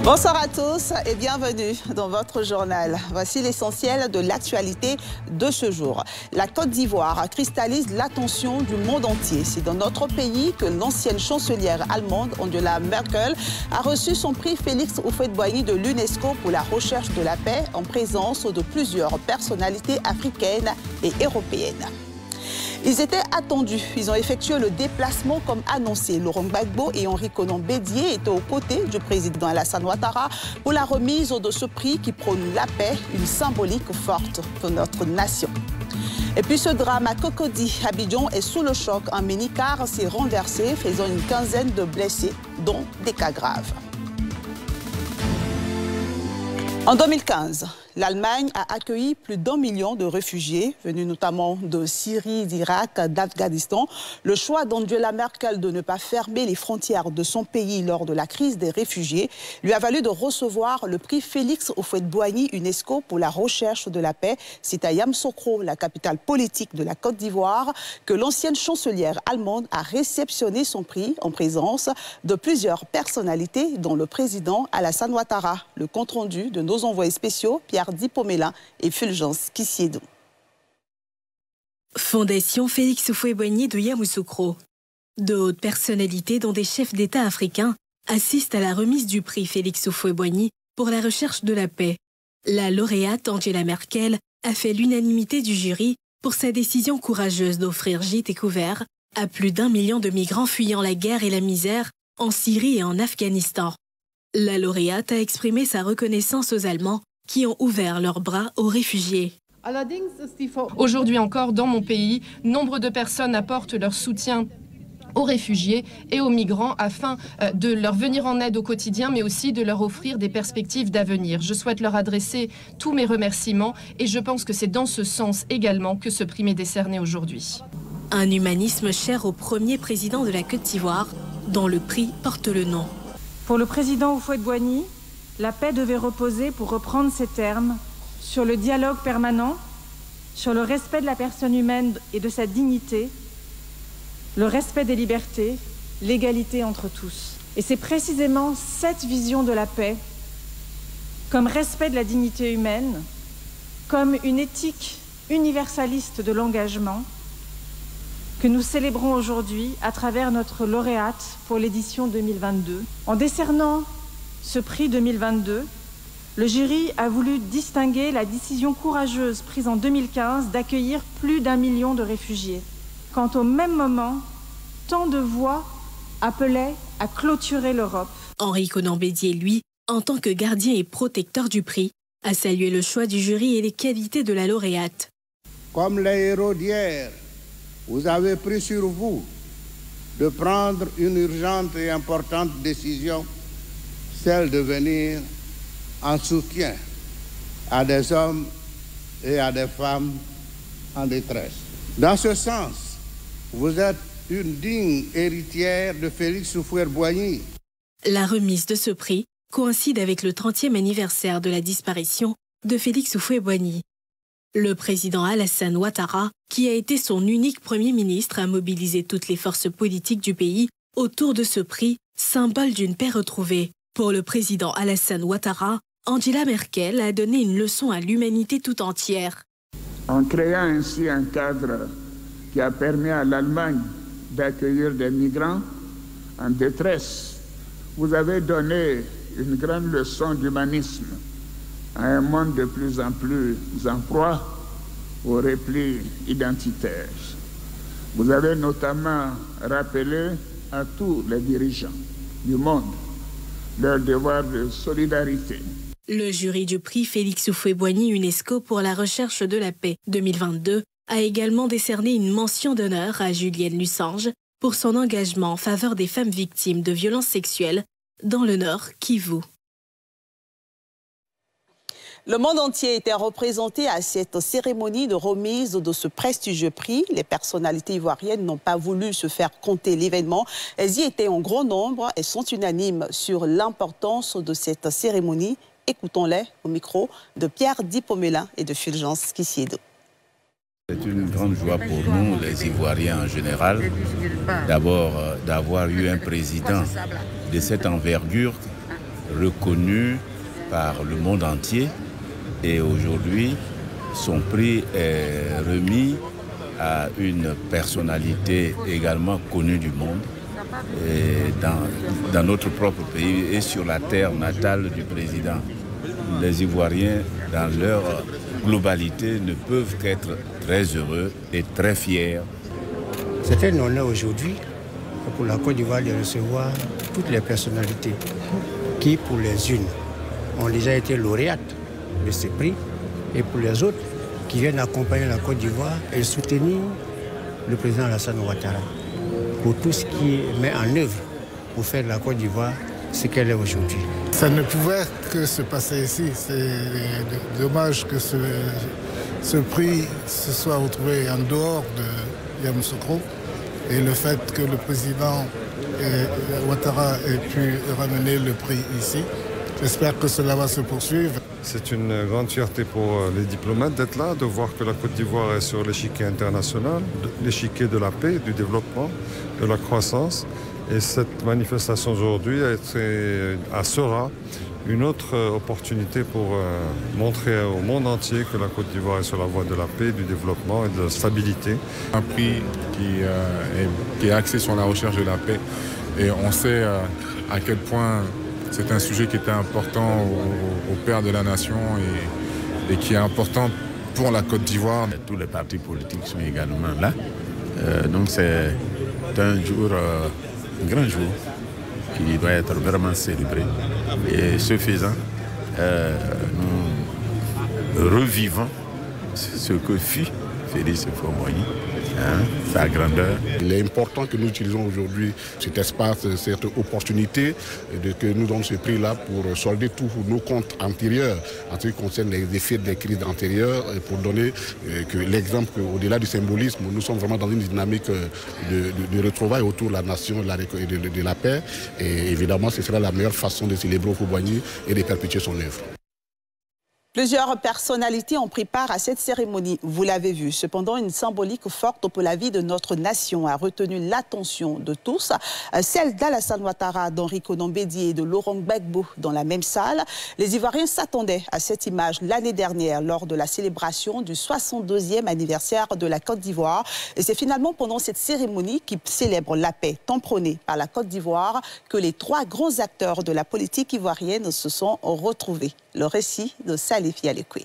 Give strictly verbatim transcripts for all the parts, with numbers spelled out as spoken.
Bonsoir à tous et bienvenue dans votre journal. Voici l'essentiel de l'actualité de ce jour. La Côte d'Ivoire cristallise l'attention du monde entier. C'est dans notre pays que l'ancienne chancelière allemande Angela Merkel a reçu son prix Félix Houphouët-Boigny de l'UNESCO pour la recherche de la paix en présence de plusieurs personnalités africaines et européennes. Ils étaient attendus. Ils ont effectué le déplacement comme annoncé. Laurent Gbagbo et Henri Konan Bédié étaient aux côtés du président Alassane Ouattara pour la remise de ce prix qui prône la paix, une symbolique forte pour notre nation. Et puis ce drame à Cocody, Abidjan est sous le choc. Un mini-car s'est renversé, faisant une quinzaine de blessés, dont des cas graves. En deux mille quinze, l'Allemagne a accueilli plus d'un million de réfugiés, venus notamment de Syrie, d'Irak, d'Afghanistan. Le choix d'Angela Merkel de ne pas fermer les frontières de son pays lors de la crise des réfugiés lui a valu de recevoir le prix Félix Houphouët-Boigny UNESCO pour la recherche de la paix. C'est à Yamoussoukro, la capitale politique de la Côte d'Ivoire, que l'ancienne chancelière allemande a réceptionné son prix en présence de plusieurs personnalités, dont le président Alassane Ouattara. Le compte-rendu de nos envoyés spéciaux, Pierre Dipomela et Fulgence Kissiedo. Fondation Félix Houphouët-Boigny de Yamoussoukro. De hautes personnalités, dont des chefs d'État africains, assistent à la remise du prix Félix Houphouët-Boigny pour la recherche de la paix. La lauréate Angela Merkel a fait l'unanimité du jury pour sa décision courageuse d'offrir gîte et couvert à plus d'un million de migrants fuyant la guerre et la misère en Syrie et en Afghanistan. La lauréate a exprimé sa reconnaissance aux Allemands qui ont ouvert leurs bras aux réfugiés. Aujourd'hui encore, dans mon pays, nombre de personnes apportent leur soutien aux réfugiés et aux migrants afin de leur venir en aide au quotidien, mais aussi de leur offrir des perspectives d'avenir. Je souhaite leur adresser tous mes remerciements et je pense que c'est dans ce sens également que ce prix m'est décerné aujourd'hui. Un humanisme cher au premier président de la Côte d'Ivoire, dont le prix porte le nom. Pour le président Houphouët-Boigny, la paix devait reposer, pour reprendre ses termes, sur le dialogue permanent, sur le respect de la personne humaine et de sa dignité, le respect des libertés, l'égalité entre tous. Et c'est précisément cette vision de la paix, comme respect de la dignité humaine, comme une éthique universaliste de l'engagement, que nous célébrons aujourd'hui à travers notre lauréate pour l'édition deux mille vingt-deux. En décernant ce prix deux mille vingt-deux, le jury a voulu distinguer la décision courageuse prise en deux mille quinze d'accueillir plus d'un million de réfugiés. Quand au même moment, tant de voix appelaient à clôturer l'Europe. Henri Konan Bédié, lui, en tant que gardien et protecteur du prix, a salué le choix du jury et les qualités de la lauréate. Comme les héros d'hier, vous avez pris sur vous de prendre une urgente et importante décision, celle de venir en soutien à des hommes et à des femmes en détresse. Dans ce sens, vous êtes une digne héritière de Félix Houphouët-Boigny. La remise de ce prix coïncide avec le trentième anniversaire de la disparition de Félix Houphouët-Boigny. Le président Alassane Ouattara, qui a été son unique Premier ministre, a mobilisé toutes les forces politiques du pays autour de ce prix, symbole d'une paix retrouvée. Pour le président Alassane Ouattara, Angela Merkel a donné une leçon à l'humanité tout entière. En créant ainsi un cadre qui a permis à l'Allemagne d'accueillir des migrants en détresse, vous avez donné une grande leçon d'humanisme à un monde de plus en plus en proie au repli identitaire. Vous avez notamment rappelé à tous les dirigeants du monde leur devoir de solidarité. Le jury du prix Félix Houphouët-Boigny UNESCO pour la recherche de la paix deux mille vingt-deux a également décerné une mention d'honneur à Julienne Lusange pour son engagement en faveur des femmes victimes de violences sexuelles dans le Nord Kivu. Le monde entier était représenté à cette cérémonie de remise de ce prestigieux prix. Les personnalités ivoiriennes n'ont pas voulu se faire compter l'événement. Elles y étaient en grand nombre et sont unanimes sur l'importance de cette cérémonie. Écoutons-les au micro de Pierre Dipomela et de Fulgence Kissiedo. C'est une grande joie pour nous, les Ivoiriens en général, d'abord euh, d'avoir eu un président de cette envergure reconnu par le monde entier et aujourd'hui, son prix est remis à une personnalité également connue du monde et dans, dans notre propre pays et sur la terre natale du président. Les Ivoiriens, dans leur globalité, ne peuvent qu'être très heureux et très fiers. C'est un honneur aujourd'hui pour la Côte d'Ivoire de recevoir toutes les personnalités qui, pour les unes, ont déjà été lauréates de ces prix et pour les autres qui viennent accompagner la Côte d'Ivoire et soutenir le président Alassane Ouattara pour tout ce qui met en œuvre pour faire de la Côte d'Ivoire ce qu'elle est aujourd'hui. Ça ne pouvait que se passer ici. C'est dommage que ce, ce prix se soit retrouvé en dehors de Yamoussoukro et le fait que le président Ouattara ait pu ramener le prix ici. J'espère que cela va se poursuivre. C'est une grande fierté pour les diplomates d'être là, de voir que la Côte d'Ivoire est sur l'échiquier international, l'échiquier de la paix, du développement, de la croissance. Et cette manifestation aujourd'hui sera une autre opportunité pour montrer au monde entier que la Côte d'Ivoire est sur la voie de la paix, du développement et de la stabilité. Un prix qui, euh, est, qui est axé sur la recherche de la paix. Et on sait euh, à quel point c'est un sujet qui était important au, au père de la nation et, et qui est important pour la Côte d'Ivoire. Tous les partis politiques sont également là. Euh, donc c'est un jour, euh, un grand jour qui doit être vraiment célébré. Et ce faisant, euh, nous revivons ce que fut Félix Houphouët-Boigny. Hein, sa grandeur. Il est important que nous utilisions aujourd'hui cet espace, cette opportunité de, que nous donnons ce prix-là pour solder tous nos comptes antérieurs en ce qui concerne les effets des crises antérieures et pour donner euh, que l'exemple qu'au-delà du symbolisme, nous sommes vraiment dans une dynamique de, de, de retrouvailles autour de la nation de, de, de, de la paix et évidemment ce sera la meilleure façon de célébrer Houphouët-Boigny et de perpétuer son œuvre. Plusieurs personnalités ont pris part à cette cérémonie, vous l'avez vu. Cependant, une symbolique forte pour la vie de notre nation a retenu l'attention de tous. Celle d'Alassane Ouattara, d'Henri Konan Bédié et de Laurent Gbagbo dans la même salle. Les Ivoiriens s'attendaient à cette image l'année dernière lors de la célébration du soixante-deuxième anniversaire de la Côte d'Ivoire. Et c'est finalement pendant cette cérémonie qui célèbre la paix tant prônée par la Côte d'Ivoire que les trois grands acteurs de la politique ivoirienne se sont retrouvés. Le récit de Salif Yalekwe.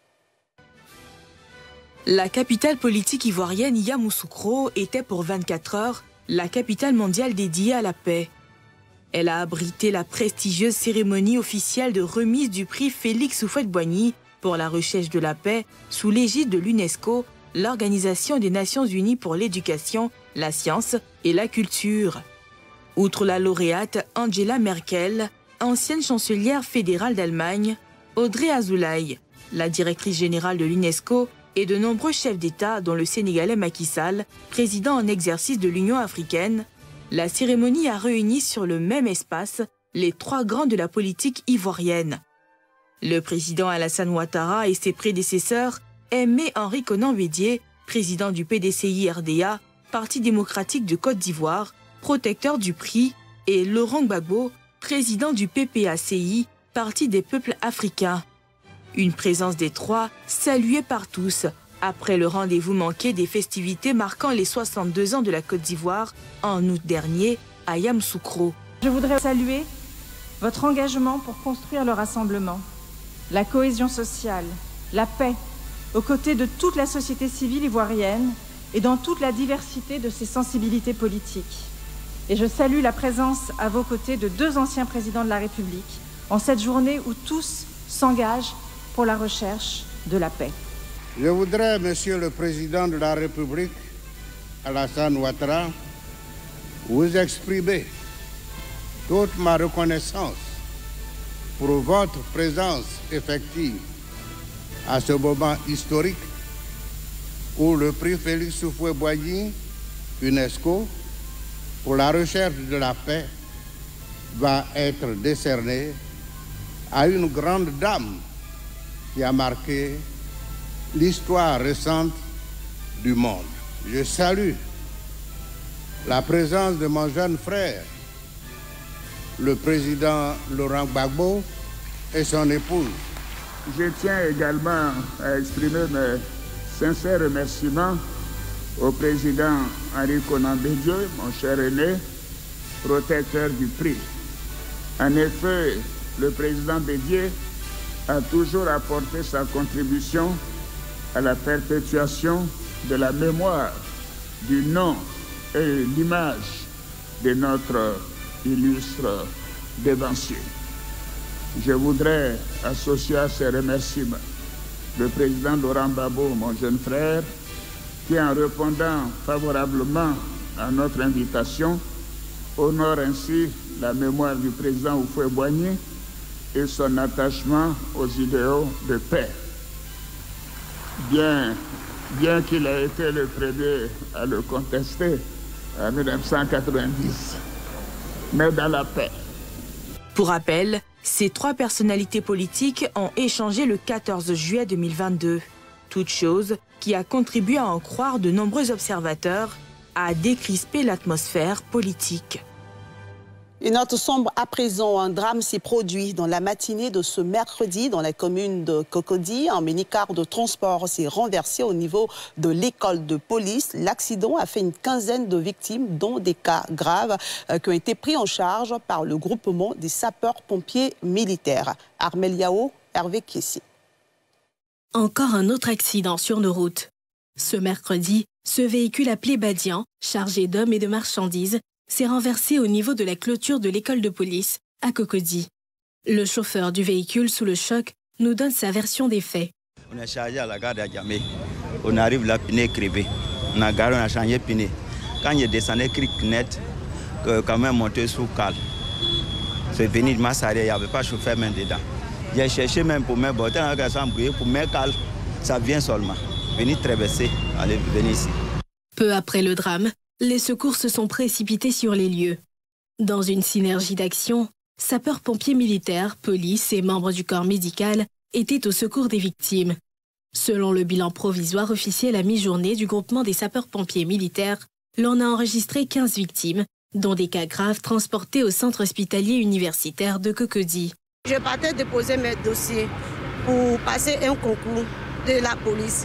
La capitale politique ivoirienne Yamoussoukro était pour vingt-quatre heures la capitale mondiale dédiée à la paix. Elle a abrité la prestigieuse cérémonie officielle de remise du prix Félix Houphouët-Boigny pour la recherche de la paix sous l'égide de l'UNESCO, l'Organisation des Nations Unies pour l'éducation, la science et la culture. Outre la lauréate Angela Merkel, ancienne chancelière fédérale d'Allemagne, Audrey Azoulay, la directrice générale de l'UNESCO et de nombreux chefs d'État dont le Sénégalais Macky Sall, président en exercice de l'Union africaine, la cérémonie a réuni sur le même espace les trois grands de la politique ivoirienne. Le président Alassane Ouattara et ses prédécesseurs, Aimé Henri Konan Bédié, président du P D C I R D A, Parti démocratique de Côte d'Ivoire, protecteur du prix, et Laurent Gbagbo, président du P P A C I, Parti des peuples africains. Une présence des trois saluée par tous après le rendez-vous manqué des festivités marquant les soixante-deux ans de la Côte d'Ivoire en août dernier à Yamoussoukro. Je voudrais saluer votre engagement pour construire le rassemblement, la cohésion sociale, la paix, aux côtés de toute la société civile ivoirienne et dans toute la diversité de ses sensibilités politiques. Et je salue la présence à vos côtés de deux anciens présidents de la République en cette journée où tous s'engagent pour la recherche de la paix. Je voudrais, Monsieur le Président de la République, Alassane Ouattara, vous exprimer toute ma reconnaissance pour votre présence effective à ce moment historique où le prix Félix Houphouët-Boigny, UNESCO, pour la recherche de la paix, va être décerné à une grande dame qui a marqué l'histoire récente du monde. Je salue la présence de mon jeune frère, le président Laurent Gbagbo et son épouse. Je tiens également à exprimer mes sincères remerciements au président Henri Konan Bédié, mon cher aîné, protecteur du prix. En effet, le président Bédié a toujours apporté sa contribution à la perpétuation de la mémoire, du nom et l'image de notre illustre dévancier. Je voudrais associer à ces remerciements le président Laurent Gbagbo, mon jeune frère, qui, en répondant favorablement à notre invitation, honore ainsi la mémoire du président Houphouët-Boigny et son attachement aux idéaux de paix. Bien, bien qu'il ait été le premier à le contester en mille neuf cent quatre-vingt-dix, mais dans la paix. Pour rappel, ces trois personnalités politiques ont échangé le quatorze juillet deux mille vingt-deux. Toute chose qui a contribué à en croire de nombreux observateurs à décrisper l'atmosphère politique. Une note sombre à présent, un drame s'est produit dans la matinée de ce mercredi dans la commune de Cocody. Un minicar de transport s'est renversé au niveau de l'école de police. L'accident a fait une quinzaine de victimes, dont des cas graves, euh, qui ont été pris en charge par le groupement des sapeurs-pompiers militaires. Armel Yao, Hervé Kiessi. Encore un autre accident sur nos routes. Ce mercredi, ce véhicule appelé Badian, chargé d'hommes et de marchandises, s'est renversé au niveau de la clôture de l'école de police à Cocody. Le chauffeur du véhicule sous le choc nous donne sa version des faits. On est chargé à la gare d'Adjamé. On arrive là, pneu crevé. On a garé, on a changé pneu. Quand il descendait cric net, quand même monté sous cale. C'est venu de Massaré, il n'y avait pas de chauffeur même dedans. J'ai cherché même pour mettre bordel, pour mettre cale, ça vient seulement. Venir traverser, allez, venir ici. Peu après le drame, les secours se sont précipités sur les lieux. Dans une synergie d'action, sapeurs-pompiers militaires, police et membres du corps médical étaient au secours des victimes. Selon le bilan provisoire officiel à mi-journée du groupement des sapeurs-pompiers militaires, l'on a enregistré quinze victimes, dont des cas graves transportés au centre hospitalier universitaire de Cocody. Je partais déposer mes dossiers pour passer un concours de la police.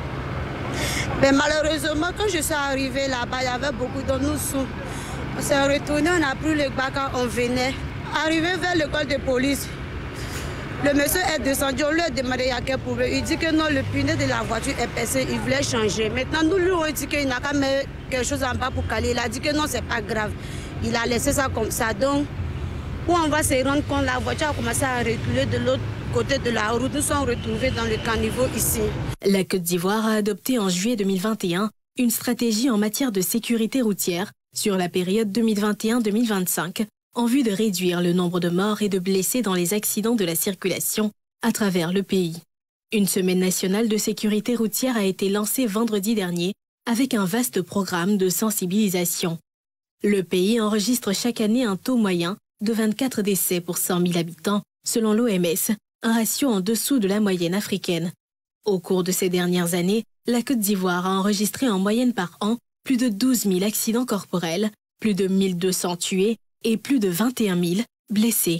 Mais malheureusement, quand je suis arrivée là-bas, il y avait beaucoup de nous sous. On s'est retourné, on a pris le bac quand on venait. Arrivé vers l'école de police, le monsieur est descendu, on lui a demandé à quel problème. Il dit que non, le pneu de la voiture est percé, il voulait changer. Maintenant, nous lui avons dit qu'il n'a qu'à mettre quelque chose en bas pour caler. Il a dit que non, c'est pas grave. Il a laissé ça comme ça. Donc, où on va se rendre compte, la voiture a commencé à reculer de l'autre côté de la route. Nous sommes retrouvés dans le caniveau ici. La Côte d'Ivoire a adopté en juillet deux mille vingt et un une stratégie en matière de sécurité routière sur la période deux mille vingt et un deux mille vingt-cinq en vue de réduire le nombre de morts et de blessés dans les accidents de la circulation à travers le pays. Une semaine nationale de sécurité routière a été lancée vendredi dernier avec un vaste programme de sensibilisation. Le pays enregistre chaque année un taux moyen de vingt-quatre décès pour cent mille habitants, selon l'O M S, un ratio en dessous de la moyenne africaine. Au cours de ces dernières années, la Côte d'Ivoire a enregistré en moyenne par an plus de douze mille accidents corporels, plus de mille deux cents tués et plus de vingt et un mille blessés.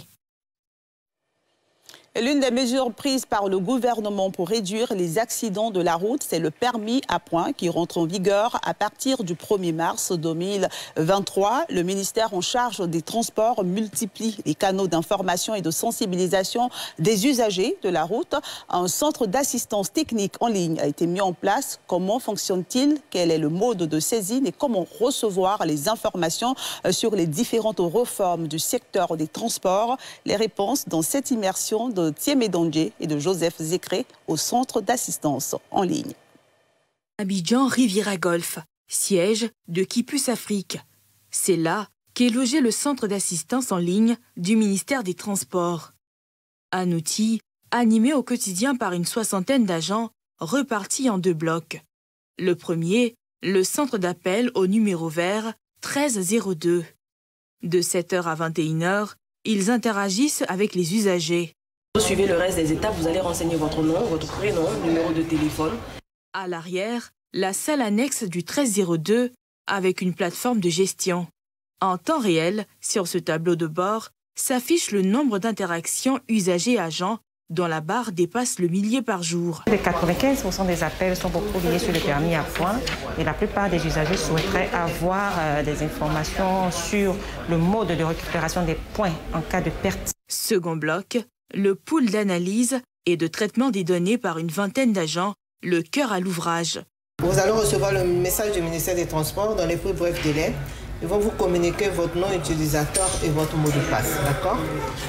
L'une des mesures prises par le gouvernement pour réduire les accidents de la route, c'est le permis à points qui rentre en vigueur à partir du premier mars deux mille vingt-trois. Le ministère en charge des transports multiplie les canaux d'information et de sensibilisation des usagers de la route. Un centre d'assistance technique en ligne a été mis en place. Comment fonctionne-t-il? Quel est le mode de saisine et comment recevoir les informations sur les différentes réformes du secteur des transports? Les réponses dans cette immersion de Thiemé Dongé et de Joseph Zécré au centre d'assistance en ligne. Abidjan Riviera Golf, siège de Kipus Afrique. C'est là qu'est logé le centre d'assistance en ligne du ministère des Transports. Un outil animé au quotidien par une soixantaine d'agents repartis en deux blocs. Le premier, le centre d'appel au numéro vert treize zéro deux. De sept heures à vingt et une heures, ils interagissent avec les usagers. Vous suivez le reste des étapes, vous allez renseigner votre nom, votre prénom, numéro de téléphone. À l'arrière, la salle annexe du treize zéro deux avec une plateforme de gestion. En temps réel, sur ce tableau de bord, s'affiche le nombre d'interactions usagers-agents dont la barre dépasse le millier par jour. quatre-vingt-quinze pour cent des appels sont beaucoup liés sur le permis à points et la plupart des usagers souhaiteraient avoir euh, des informations sur le mode de récupération des points en cas de perte. Second bloc, le pool d'analyse et de traitement des données par une vingtaine d'agents, le cœur à l'ouvrage. Vous allez recevoir le message du ministère des Transports dans les plus brefs délais. Ils vont vous communiquer votre nom utilisateur et votre mot de passe, d'accord?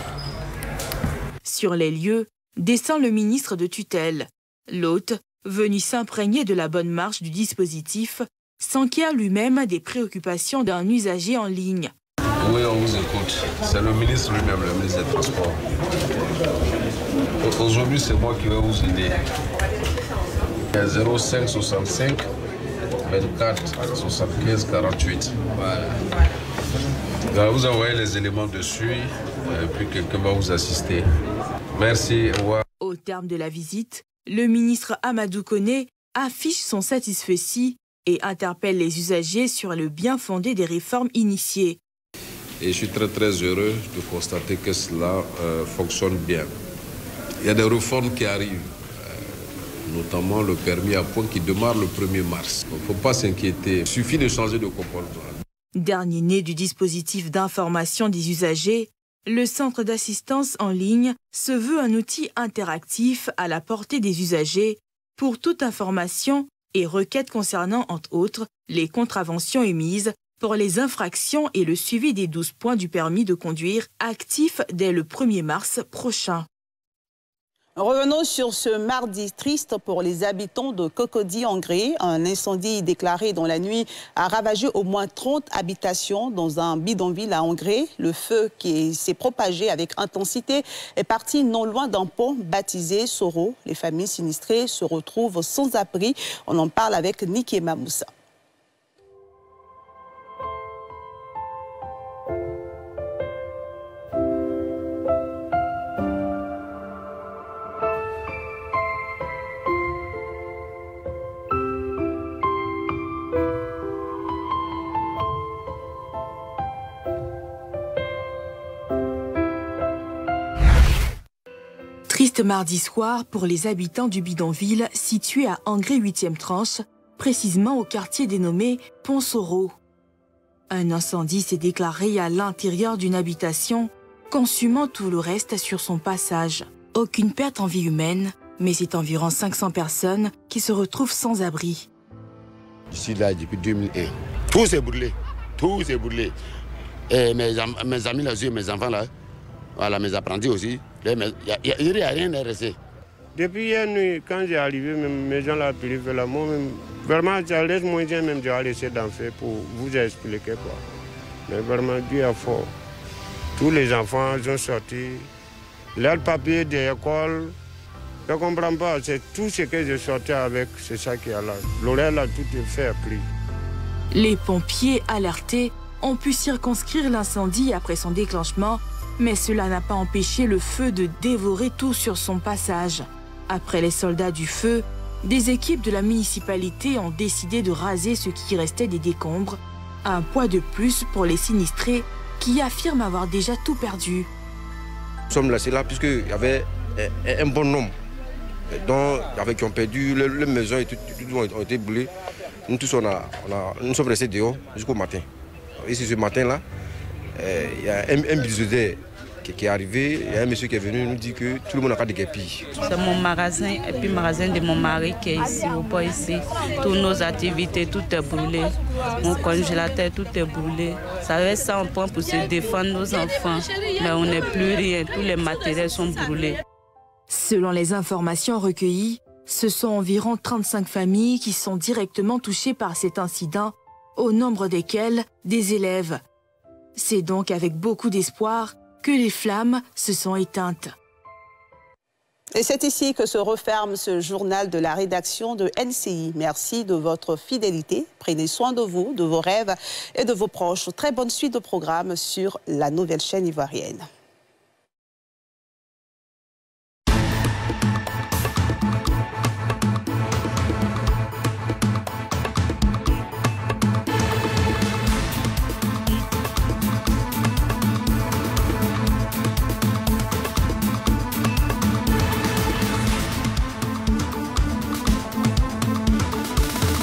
Sur les lieux, descend le ministre de tutelle. L'hôte, venu s'imprégner de la bonne marche du dispositif, s'enquiert lui-même des préoccupations d'un usager en ligne. Oui, on vous écoute. C'est le ministre lui-même, le ministre des Transports. Aujourd'hui, c'est moi qui vais vous aider. zéro cinq soixante-cinq vingt-quatre soixante-quinze quarante-huit. Voilà. Donc, vous envoyez les éléments dessus, et puis quelqu'un va vous assister. Merci. Au revoir. Au terme de la visite, le ministre Amadou Koné affiche son satisfecit et interpelle les usagers sur le bien fondé des réformes initiées. Et je suis très très heureux de constater que cela euh, fonctionne bien. Il y a des réformes qui arrivent, euh, notamment le permis à points qui démarre le premier mars. Il ne faut pas s'inquiéter, il suffit de changer de comportement. Dernier né du dispositif d'information des usagers, le centre d'assistance en ligne se veut un outil interactif à la portée des usagers pour toute information et requête concernant, entre autres, les contraventions émises pour les infractions et le suivi des douze points du permis de conduire actif dès le premier mars prochain. Revenons sur ce mardi triste pour les habitants de Cocody-en-Gré. Un incendie déclaré dans la nuit a ravagé au moins trente habitations dans un bidonville à Engré. Le feu qui s'est propagé avec intensité est parti non loin d'un pont baptisé Soro. Les familles sinistrées se retrouvent sans abri. On en parle avec Niki Mamoussa. Triste mardi soir pour les habitants du bidonville situé à Engré huitième tranche, précisément au quartier dénommé Pont-Soro. Un incendie s'est déclaré à l'intérieur d'une habitation, consumant tout le reste sur son passage. Aucune perte en vie humaine, mais c'est environ cinq cents personnes qui se retrouvent sans abri. Je suis là depuis deux mille un. Tout s'est brûlé. Tout s'est brûlé. Et mes, mes amis là-dessus, mes enfants là, voilà, mes apprentis aussi, il n'y a rien à rester. Depuis hier nuit, quand j'ai arrivé, même, mes gens là, là moi, même, vraiment, ça laisse moins bien, même, j'ai laissé d'en faire pour vous expliquer quoi. Mais vraiment, Dieu est fort. Tous les enfants sont sortis. Leurs papiers de l'école, je ne comprends pas, c'est tout ce que j'ai sorti avec, c'est ça qui est là. L'horaire là, tout est fait pris. Les pompiers alertés ont pu circonscrire l'incendie après son déclenchement, mais cela n'a pas empêché le feu de dévorer tout sur son passage. Après les soldats du feu, des équipes de la municipalité ont décidé de raser ce qui restait des décombres, un poids de plus pour les sinistrés qui affirment avoir déjà tout perdu. Nous sommes là, c'est là puisqu'il y avait un bon nombre dont, avec qui ont perdu leurs leur maisons et tout, tout ont été brûlés. Nous tous, on a, on a, nous sommes restés dehors jusqu'au matin. Ici, ce matin-là, euh, il y a un, un biseauteur qui, qui est arrivé, il y a un monsieur qui est venu nous dire que tout le monde n'a pas de guépilles. C'est mon magasin et puis le magasin de mon mari qui est ici, au port ici. Toutes nos activités, tout est brûlé. Mon congélateur, tout est brûlé. Ça reste ça en point pour se défendre nos enfants. Mais on n'est plus rien, tous les matériels sont brûlés. Selon les informations recueillies, ce sont environ trente-cinq familles qui sont directement touchées par cet incident, au nombre desquelles des élèves. C'est donc avec beaucoup d'espoir que les flammes se sont éteintes. Et c'est ici que se referme ce journal de la rédaction de N C I. Merci de votre fidélité. Prenez soin de vous, de vos rêves et de vos proches. Très bonne suite de programme sur la nouvelle chaîne ivoirienne.